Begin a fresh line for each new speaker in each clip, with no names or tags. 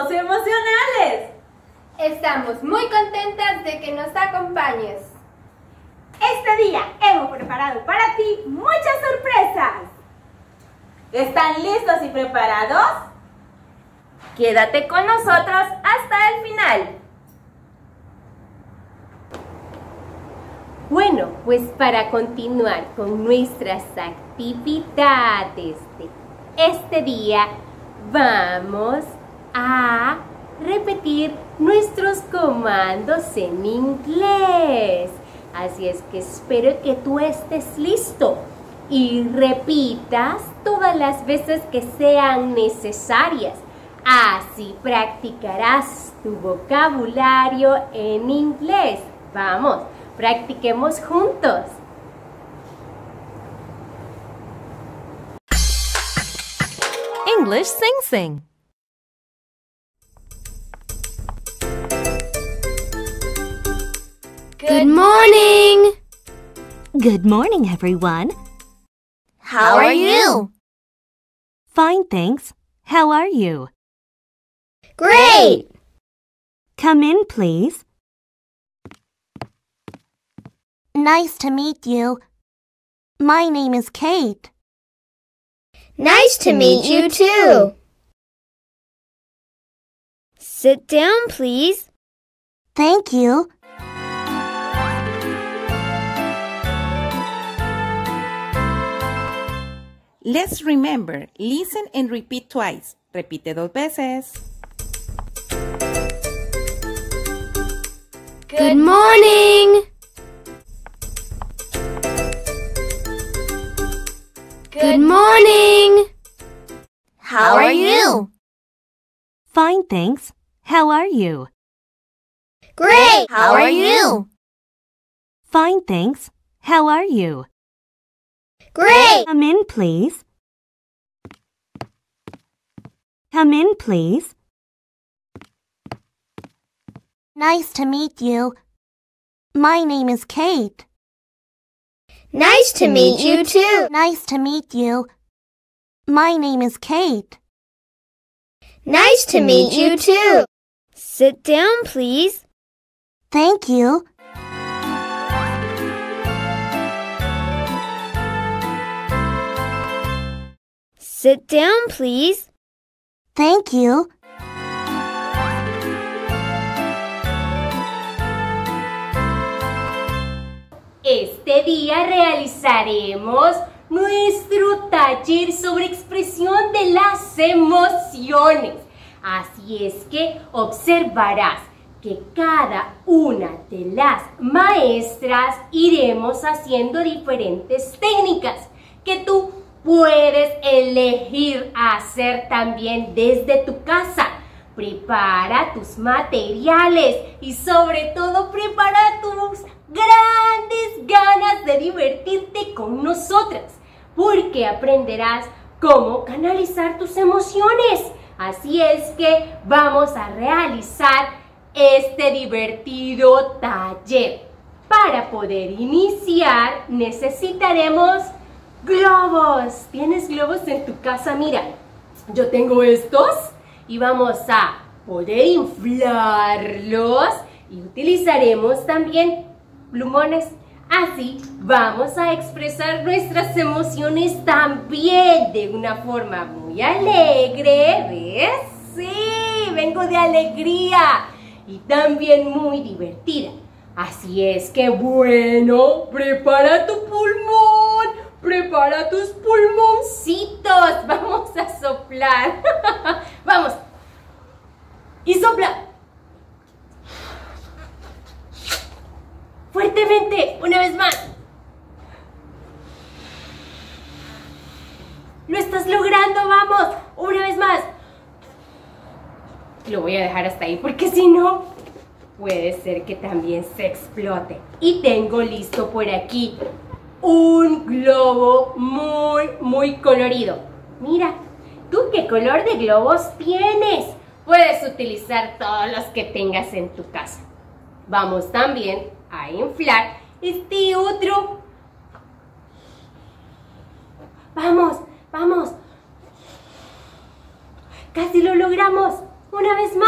somos emocionales.
Estamos muy contentas de que nos acompañes.
Este día hemos preparado para ti muchas sorpresas.
¿Están listos y preparados? Quédate con nosotros hasta el final.
Bueno, pues para continuar con nuestras actividades de este día, vamos a repetir nuestros comandos en inglés. Así es que espero que tú estés listo y repitas todas las veces que sean necesarias. Así practicarás tu vocabulario en inglés. Vamos, practiquemos juntos.
English Sing Sing.
Good morning!
Good morning, everyone.
How are you?
Fine, thanks. How are you?
Great!
Come in, please.
Nice to meet you. My name is Kate.
Nice to meet you too. Sit down, please.
Thank you.
Let's remember, listen and repeat twice. Repite 2 veces.
Good morning! Good morning!
How are you?
Fine, thanks. How are you?
Great!
How are you?
Fine, thanks. How are you?
Great!
Come in, please. Come in, please.
Nice to meet you. My name is Kate.
Nice to meet you too.
Nice to meet you. My name is Kate.
Nice to meet you too. Sit down, please.
Thank you.
Sit down, please.
Thank you.
Este día realizaremos nuestro taller sobre expresión de las emociones. Así es que observarás que cada una de las maestras iremos haciendo diferentes técnicas que tú puedes elegir hacer también desde tu casa. Prepara tus materiales y sobre todo prepara tus grandes ganas de divertirte con nosotras, porque aprenderás cómo canalizar tus emociones. Así es que vamos a realizar este divertido taller. Para poder iniciar necesitaremos globos. ¿Tienes globos en tu casa? Mira, yo tengo estos y vamos a poder inflarlos y utilizaremos también plumones. Así vamos a expresar nuestras emociones también de una forma muy alegre. ¿Ves? Sí, vengo de alegría y también muy divertida. Así es que bueno, prepara tu pulmón, prepara tus pulmoncitos. Vamos a soplar. Vamos. Y sopla. Fuertemente, una vez más. Lo estás logrando, vamos. Una vez más. Lo voy a dejar hasta ahí porque si no, puede ser que también se explote. Y tengo listo por aquí un globo muy colorido. Mira, ¿tú qué color de globos tienes? Puedes utilizar todos los que tengas en tu casa. Vamos también a inflar este otro. Vamos, vamos. Casi lo logramos. Una vez más.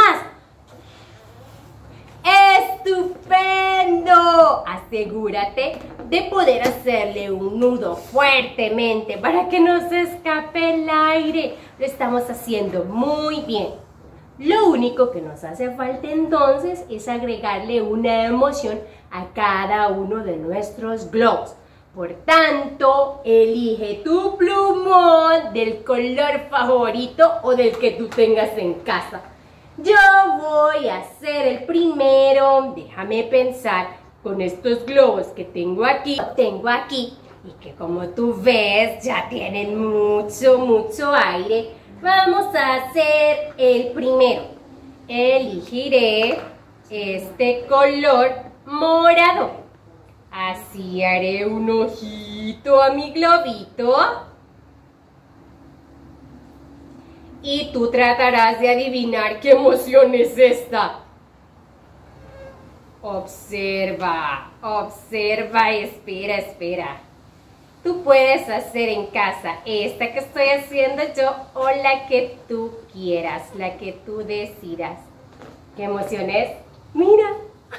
asegúrate de poder hacerle un nudo fuertemente para que no se escape el aire. Lo estamos haciendo muy bien. Lo único que nos hace falta entonces es agregarle una emoción a cada uno de nuestros globos. Por tanto, elige tu plumón del color favorito o del que tú tengas en casa. Yo voy a hacer el primero. Déjame pensar con estos globos que tengo aquí y que como tú ves ya tienen mucho aire. Vamos a hacer el primero. Elegiré este color morado. Así haré un ojito a mi globito. Y tú tratarás de adivinar qué emoción es esta. Observa, espera. Tú puedes hacer en casa esta que estoy haciendo yo o la que tú quieras, la que tú decidas. ¿Qué emoción es? Mira.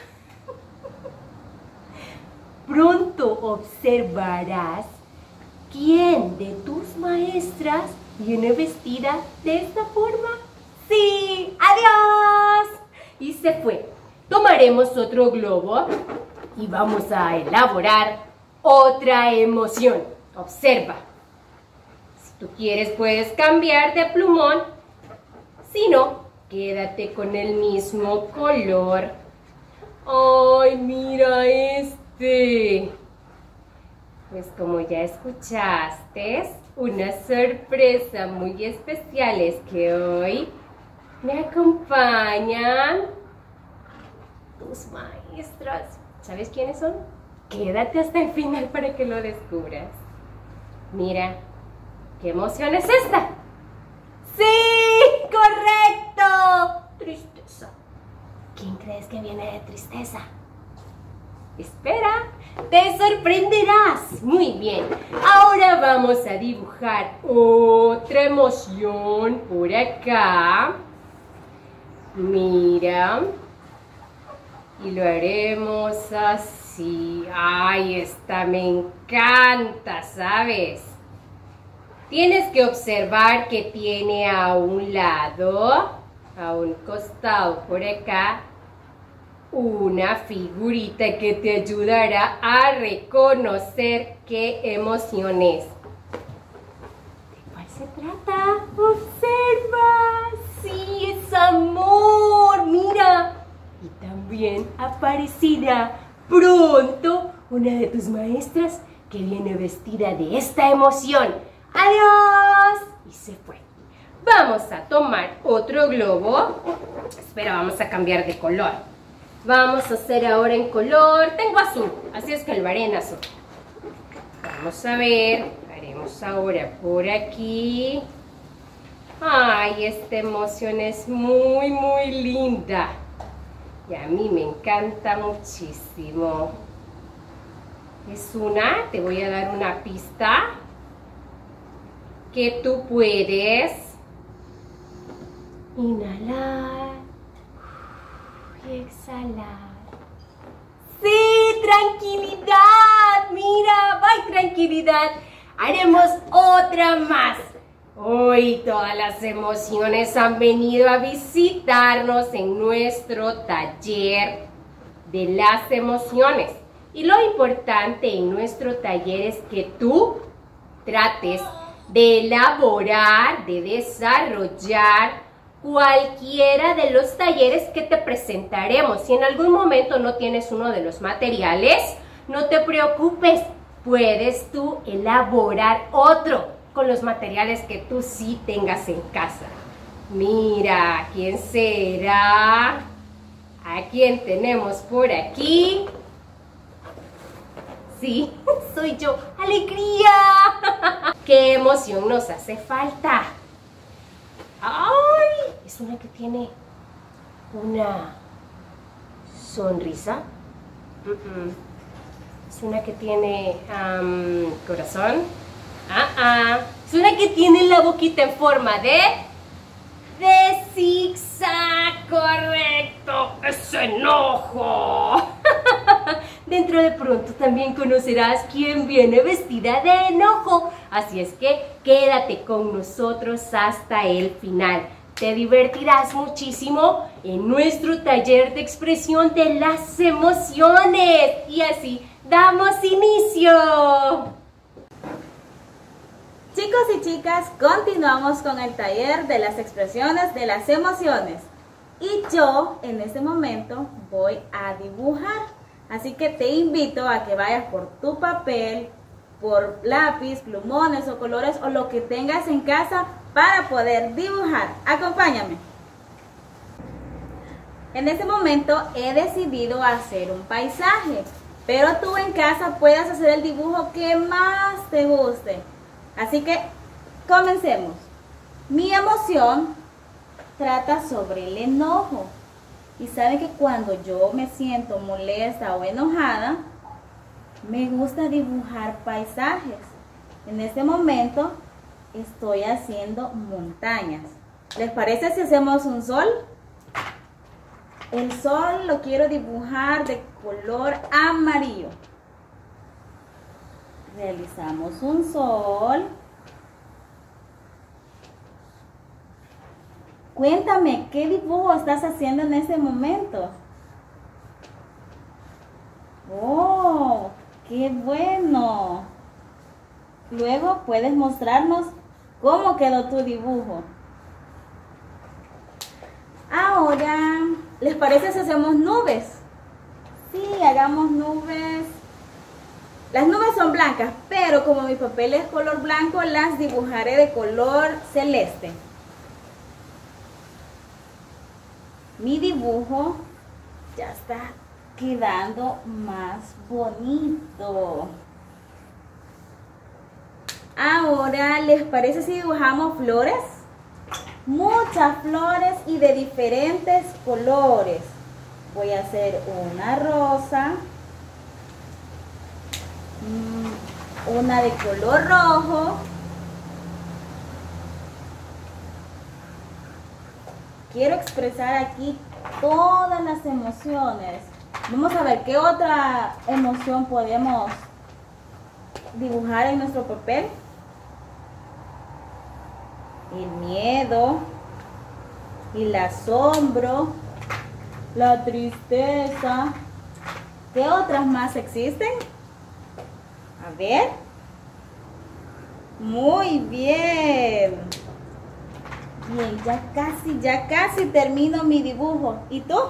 Pronto observarás quién de tus maestras viene vestida de esta forma. ¡Sí! ¡Adiós! Y se fue. Tomaremos otro globo y vamos a elaborar otra emoción. Observa. Si tú quieres puedes cambiar de plumón. Si no, quédate con el mismo color. ¡Ay, mira este! Pues como ya escuchaste, una sorpresa muy especial es que hoy me acompañan tus maestros. ¿Sabes quiénes son? Quédate hasta el final para que lo descubras. Mira, ¿qué emoción es esta? ¡Sí! ¡Correcto! Tristeza. ¿Quién crees que viene de tristeza? Espera, te sorprenderás. Muy bien, ahora vamos a dibujar otra emoción por acá. Mira. Y lo haremos así. ¡Ay, esta me encanta! ¿Sabes? Tienes que observar que tiene a un lado, a un costado por acá, una figurita que te ayudará a reconocer qué emoción es. ¿De cuál se trata? ¡Observa! ¡Sí, es amor! ¡Mira! Y también aparecerá pronto una de tus maestras que viene vestida de esta emoción. ¡Adiós! Y se fue. Vamos a tomar otro globo. Espera, vamos a cambiar de color. Vamos a hacer ahora en color. Tengo azul, así es que lo haré en azul. Vamos a ver. Haremos ahora por aquí. Ay, esta emoción es muy linda. Y a mí me encanta muchísimo. Es te voy a dar una pista, que tú puedes inhalar y exhalar. ¡Sí! ¡Tranquilidad! ¡Mira! ¡Ay, tranquilidad! Haremos otra más. Hoy todas las emociones han venido a visitarnos en nuestro taller de las emociones. Y lo importante en nuestro taller es que tú trates de elaborar, de desarrollar cualquiera de los talleres que te presentaremos. Si en algún momento no tienes uno de los materiales, no te preocupes, puedes tú elaborar otro con los materiales que tú sí tengas en casa. Mira, ¿quién será? ¿A quién tenemos por aquí? Sí, soy yo. ¡Alegría! ¿Qué emoción nos hace falta? ¡Ay! Es una que tiene una sonrisa. Es una que tiene corazón. Es una que tiene la boquita en forma de zigzag. Correcto. Es enojo. Dentro de pronto también conocerás quién viene vestida de enojo. Así es que quédate con nosotros hasta el final. Te divertirás muchísimo en nuestro taller de expresión de las emociones. Y así damos inicio.
Chicos y chicas, continuamos con el taller de las expresiones de las emociones. Y yo en este momento voy a dibujar. Así que te invito a que vayas por tu papel, por lápiz, plumones o colores o lo que tengas en casa para poder dibujar. Acompáñame. En este momento he decidido hacer un paisaje, pero tú en casa puedes hacer el dibujo que más te guste. Así que comencemos. Mi emoción trata sobre el enojo. Y saben que cuando yo me siento molesta o enojada, me gusta dibujar paisajes. En este momento estoy haciendo montañas. ¿Les parece si hacemos un sol? El sol lo quiero dibujar de color amarillo. Realizamos un sol. Cuéntame, ¿qué dibujo estás haciendo en este momento? ¡Oh! ¡Qué bueno! Luego puedes mostrarnos cómo quedó tu dibujo. Ahora, ¿les parece si hacemos nubes? Sí, hagamos nubes. Las nubes son blancas, pero como mi papel es color blanco, las dibujaré de color celeste. Mi dibujo ya está quedando más bonito. Ahora, ¿les parece si dibujamos flores? Muchas flores y de diferentes colores. Voy a hacer una rosa, una de color rojo, quiero expresar aquí todas las emociones. Vamos a ver qué otra emoción podemos dibujar en nuestro papel. El miedo, el asombro, la tristeza. ¿Qué otras más existen? A ver. Muy bien. Bien, ya casi termino mi dibujo. ¿Y tú?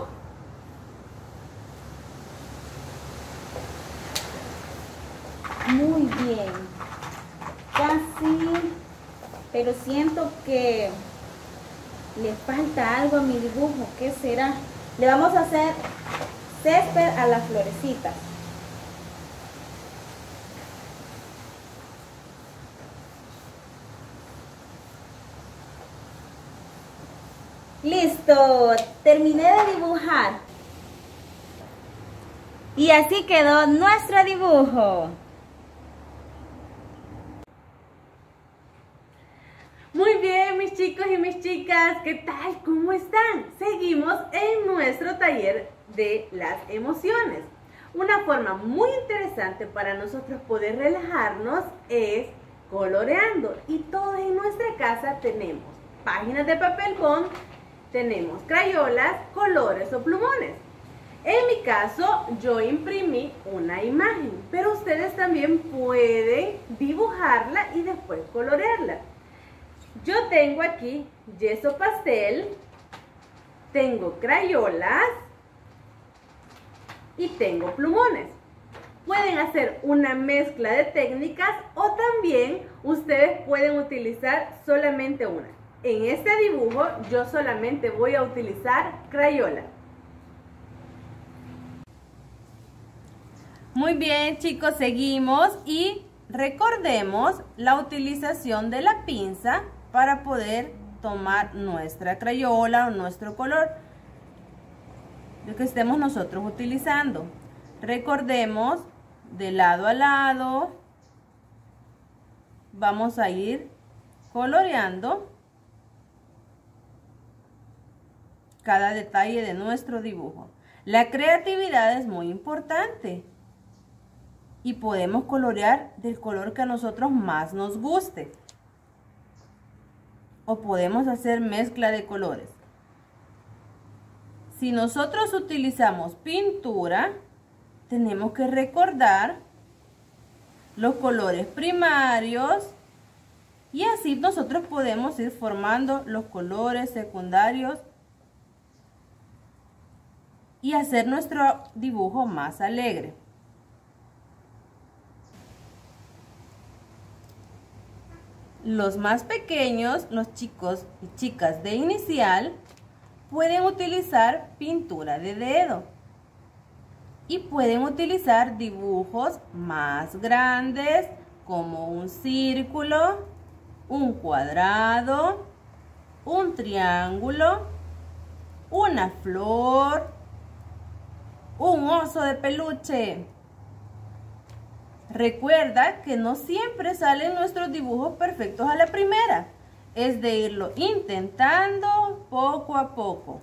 Muy bien. Casi. Pero siento que le falta algo a mi dibujo. ¿Qué será? Le vamos a hacer césped a las florecitas. ¡Listo! Terminé de dibujar. Y así quedó nuestro dibujo.
Muy bien, mis chicos y mis chicas, ¿qué tal? ¿Cómo están? Seguimos en nuestro taller de las emociones. Una forma muy interesante para nosotros poder relajarnos es coloreando. Y todos en nuestra casa tenemos páginas de papel bond, tenemos crayolas, colores o plumones. En mi caso, yo imprimí una imagen, pero ustedes también pueden dibujarla y después colorearla. Yo tengo aquí yeso pastel, tengo crayolas y tengo plumones. Pueden hacer una mezcla de técnicas o también ustedes pueden utilizar solamente una. En este dibujo yo solamente voy a utilizar crayola. Muy bien, chicos, seguimos y recordemos la utilización de la pinza para poder tomar nuestra crayola o nuestro color, lo que estemos nosotros utilizando. Recordemos de lado a lado, vamos a ir coloreando cada detalle de nuestro dibujo. La creatividad es muy importante. y podemos colorear del color que a nosotros más nos guste. O podemos hacer mezcla de colores. Si nosotros utilizamos pintura, tenemos que recordar los colores primarios y así nosotros podemos ir formando los colores secundarios y hacer nuestro dibujo más alegre. Los más pequeños, los chicos y chicas de inicial, pueden utilizar pintura de dedo y pueden utilizar dibujos más grandes como un círculo, un cuadrado, un triángulo, una flor, un oso de peluche. Recuerda que no siempre salen nuestros dibujos perfectos a la primera. Es de irlo intentando poco a poco.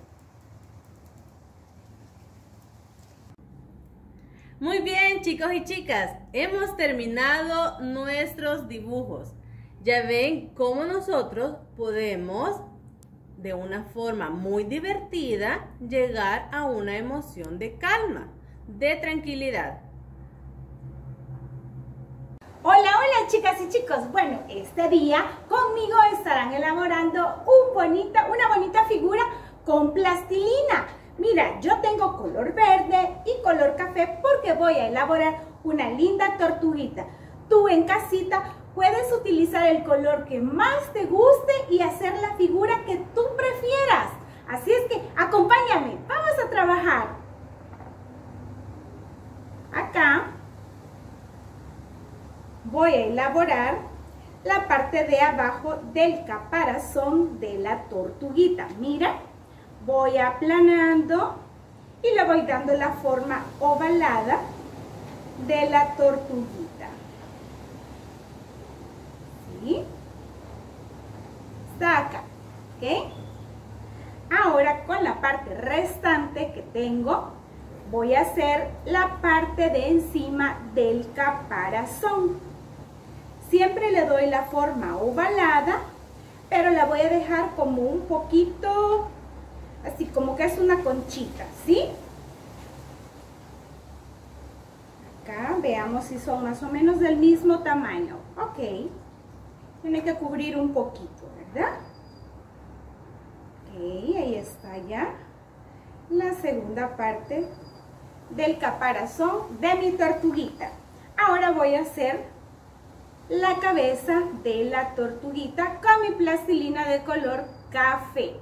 Muy bien, chicos y chicas, hemos terminado nuestros dibujos. Ya ven cómo nosotros podemos, de una forma muy divertida, llegar a una emoción de calma, de tranquilidad.
Hola, hola chicas y chicos. Bueno, este día conmigo estarán elaborando una bonita figura con plastilina. Mira, yo tengo color verde y color café porque voy a elaborar una linda tortuguita. Tú en casita puedes utilizar el color que más te guste y hacer la figura que tú prefieras. Así es que acompáñame, vamos a trabajar. Acá voy a elaborar la parte de abajo del caparazón de la tortuguita. Mira, voy aplanando y le voy dando la forma ovalada de la tortuguita. ¿Sí? Está acá, ¿ok? Ahora con la parte restante que tengo, voy a hacer la parte de encima del caparazón. Siempre le doy la forma ovalada, pero la voy a dejar como un poquito, así como que es una conchita, ¿sí? Acá veamos si son más o menos del mismo tamaño. Ok, tiene que cubrir un poquito, ¿verdad? Ok, ahí está ya la segunda parte del caparazón de mi tortuguita. Ahora voy a hacer la cabeza de la tortuguita con mi plastilina de color café.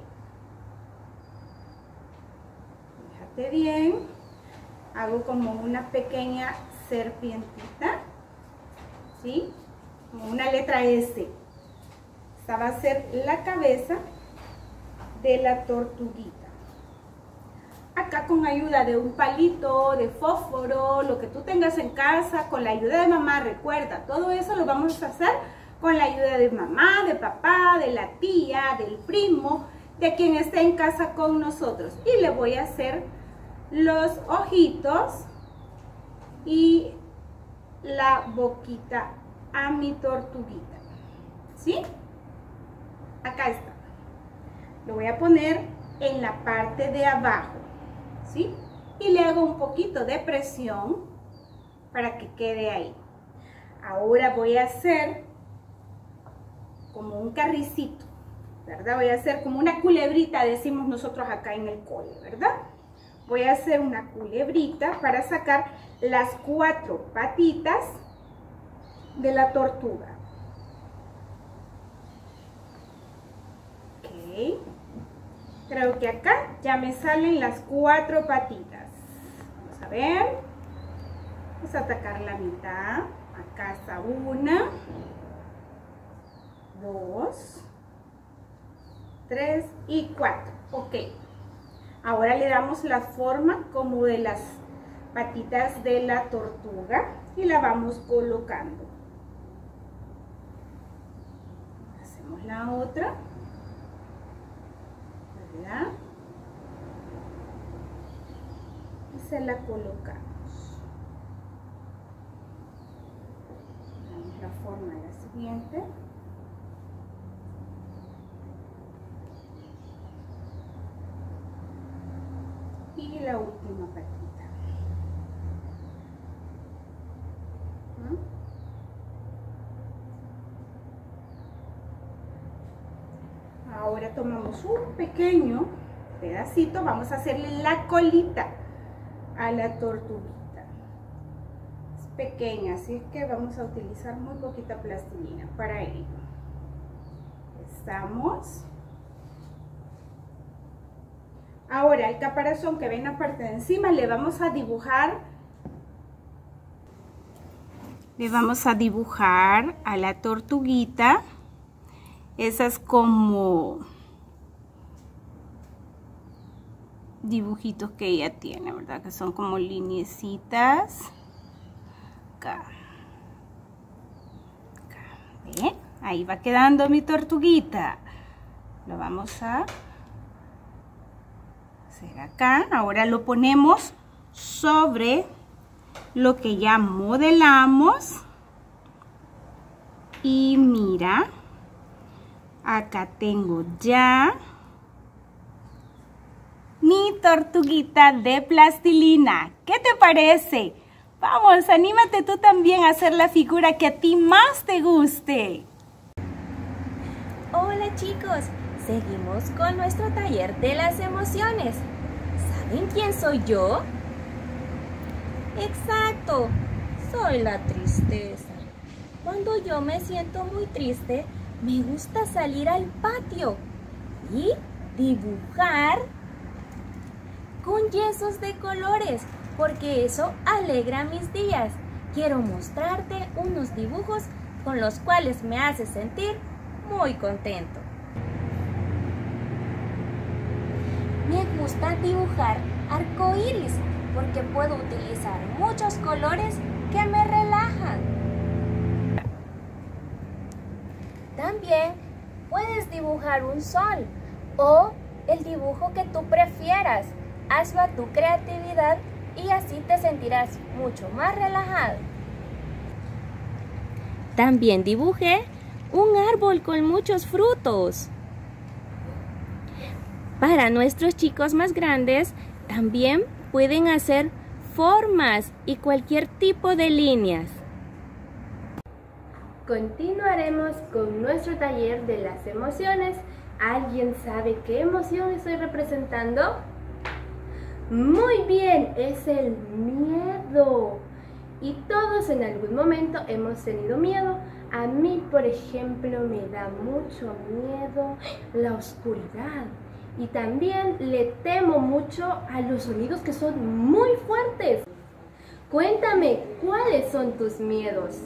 Fíjate bien, hago como una pequeña serpientita, ¿sí? Como una letra S. Esta va a ser la cabeza de la tortuguita. Acá con ayuda de un palito, de fósforo, lo que tú tengas en casa, con la ayuda de mamá, recuerda, todo eso lo vamos a hacer con la ayuda de mamá, de papá, de la tía, del primo, de quien esté en casa con nosotros. Y le voy a hacer los ojitos y la boquita a mi tortuguita, ¿sí? Acá está. Lo voy a poner en la parte de abajo, ¿sí? Y le hago un poquito de presión para que quede ahí. Ahora voy a hacer como un carricito, ¿verdad? Voy a hacer como una culebrita, decimos nosotros acá en el cole, ¿verdad? Voy a hacer una culebrita para sacar las 4 patitas de la tortuga. Ok. Creo que acá ya me salen las 4 patitas. Vamos a ver. Vamos a atacar la mitad. Acá está 1, 2, 3 y 4. Ok. Ahora le damos la forma como de las patitas de la tortuga y la vamos colocando. Hacemos la otra. ¿Verdad? Y se la colocamos. forma la siguiente. Y la última patita. Ahora tomamos un pequeño pedacito, vamos a hacerle la colita a la tortuguita. Es pequeña, así que vamos a utilizar muy poquita plastilina para ello. Estamos. Ahora el caparazón que ven en la parte de encima le vamos a dibujar. Le vamos a dibujar a la tortuguita esas como dibujitos que ella tiene, ¿verdad? Que son como lineecitas. Acá. ¿Ven? Ahí va quedando mi tortuguita. Lo vamos a hacer acá. Ahora lo ponemos sobre lo que ya modelamos. Y mira, acá tengo ya mi tortuguita de plastilina. ¿Qué te parece? Vamos, anímate tú también a hacer la figura que a ti más te guste.
Hola chicos, seguimos con nuestro taller de las emociones. ¿Saben quién soy yo? Exacto, soy la tristeza. Cuando yo me siento muy triste, me gusta salir al patio y dibujar con yesos de colores, porque eso alegra mis días. Quiero mostrarte unos dibujos con los cuales me hace sentir muy contento. Me gusta dibujar arcoíris porque puedo utilizar muchos colores que me relajan. También puedes dibujar un sol o el dibujo que tú prefieras. Hazlo a tu creatividad y así te sentirás mucho más relajado. También dibujé un árbol con muchos frutos. Para nuestros chicos más grandes, también pueden hacer formas y cualquier tipo de líneas.
Continuaremos con nuestro taller de las emociones. ¿Alguien sabe qué emoción estoy representando? Muy bien, es el miedo. Y todos en algún momento hemos tenido miedo. A mí, por ejemplo, me da mucho miedo la oscuridad. Y también le temo mucho a los sonidos que son muy fuertes. Cuéntame, ¿cuáles son tus miedos?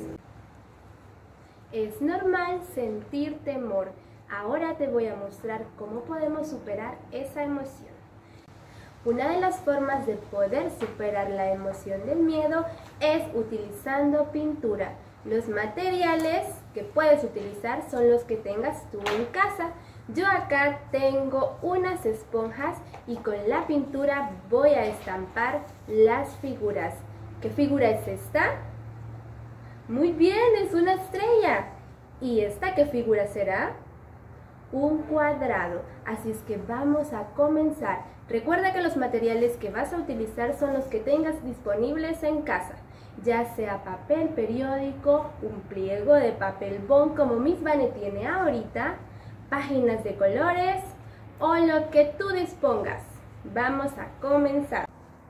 Es normal sentir temor. Ahora te voy a mostrar cómo podemos superar esa emoción. Una de las formas de poder superar la emoción del miedo es utilizando pintura. Los materiales que puedes utilizar son los que tengas tú en casa. Yo acá tengo unas esponjas y con la pintura voy a estampar las figuras. ¿Qué figura es esta? Muy bien, es una estrella. ¿Y esta qué figura será? Un cuadrado. Así es que vamos a comenzar. Recuerda que los materiales que vas a utilizar son los que tengas disponibles en casa, ya sea papel periódico, un pliego de papel bond como Miss Vane tiene ahorita, páginas de colores o lo que tú dispongas. Vamos a comenzar.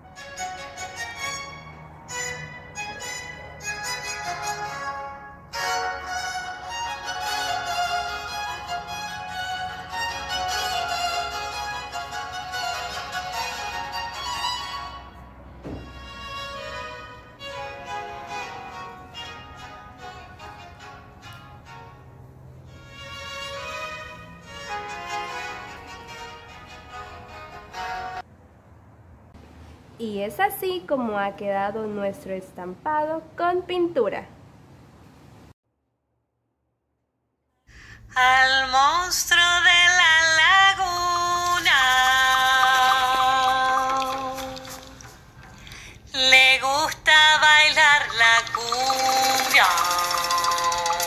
Y es así como ha quedado nuestro estampado con pintura.
Al monstruo de la laguna le gusta bailar la cumbia.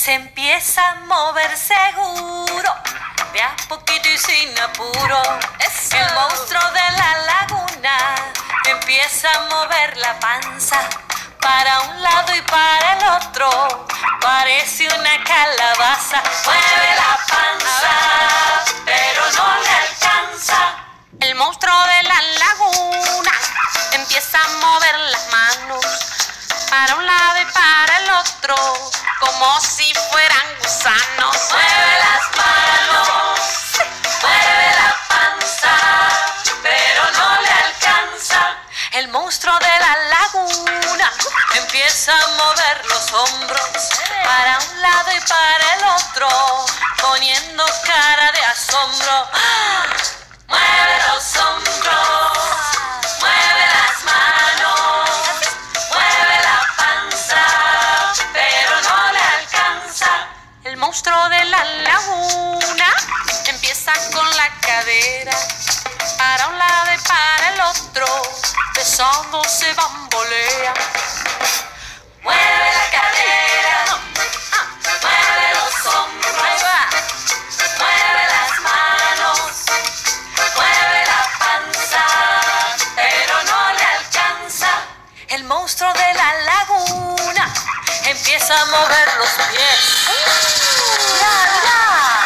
se empieza a mover seguro, de a poquito y sin apuro. El monstruo de la laguna empieza a mover la panza para un lado y para el otro, parece una calabaza. Mueve la panza, pero no le alcanza. El monstruo de la laguna empieza a mover las manos para un lado y para el otro, como si fueran gusanos. Mueve las manos, mueve la panza, pero no le alcanza. El monstruo de la laguna empieza a mover los hombros para un lado y para el otro, poniendo cara de asombro. Mueve los hombros, mueve las manos, mueve la panza, pero no le alcanza. El monstruo de la laguna empieza con la cadera para un lado y para el otro, besando se bambolea. Mueve la cadera, mueve los hombros, mueve las manos, mueve la panza, pero no le alcanza. El monstruo de la laguna empieza a mover los pies. ¡Mira, mira!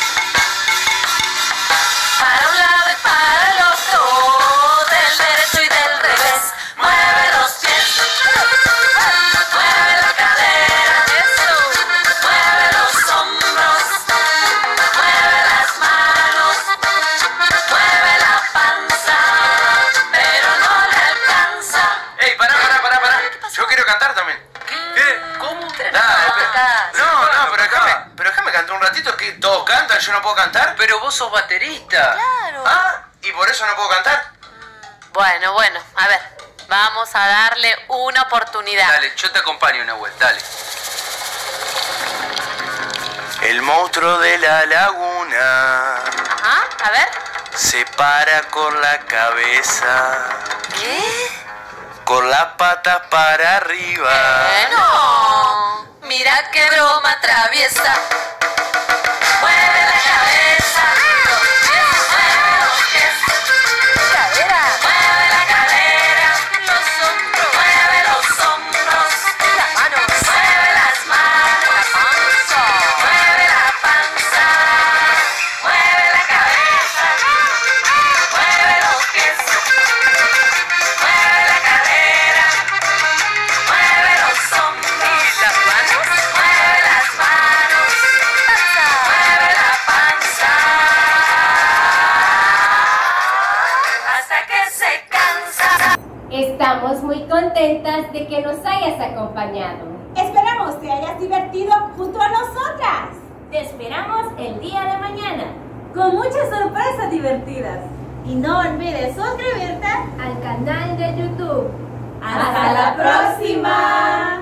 Para un lado y para el otro, del derecho y del revés. Mueve los pies, mueve la cadera, mueve los hombros, mueve las manos, mueve la panza, pero no le alcanza.
¡Ey, pará! Yo quiero cantar también. ¿Qué? ¿Cómo? Pero déjame cantar un ratito, que todos cantan, yo no puedo cantar. Pero vos sos baterista.
Claro.
¿Ah? ¿Y por eso no puedo cantar?
Bueno, a ver, vamos a darle una oportunidad.
Dale, yo te acompaño una vuelta, dale. El monstruo de la laguna.
Ajá, a ver.
Se para con la cabeza,
¿Qué?
con las patas para arriba.
Bueno, mira qué broma traviesa. Mueve la cabeza, mueve los pies, cadera, mueve la cadera, los hombros, mueve los hombros, las manos, mueve las manos, la panza, mueve la panza, mueve la cabeza, mueve los pies, mueve la cadera, mueve los hombros, y las manos, mueve las manos, mueve la panza, hasta que se cansa.
Estamos muy contentas de que nos hayas acompañado.
Esperamos te hayas divertido junto a nosotras.
Te esperamos el día de mañana.
Con muchas sorpresas divertidas. Y no olvides suscribirte
Al canal de YouTube.
¡Hasta la próxima!